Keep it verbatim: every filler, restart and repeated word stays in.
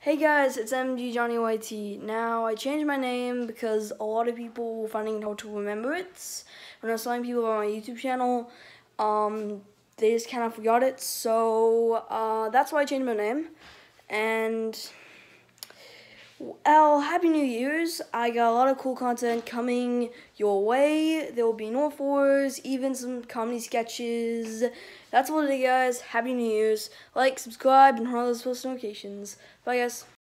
Hey guys, it's M G Johnny Y T. Now, I changed my name because a lot of people were finding it hard to remember it. When I was telling people about my YouTube channel, um, they just kind of forgot it. So, uh, that's why I changed my name. And, well, Happy New Year's. I got a lot of cool content coming your way. There will be North Wars, even some comedy sketches. That's all today, guys. Happy New Year's. Like, subscribe, and all those post notifications. Bye, guys.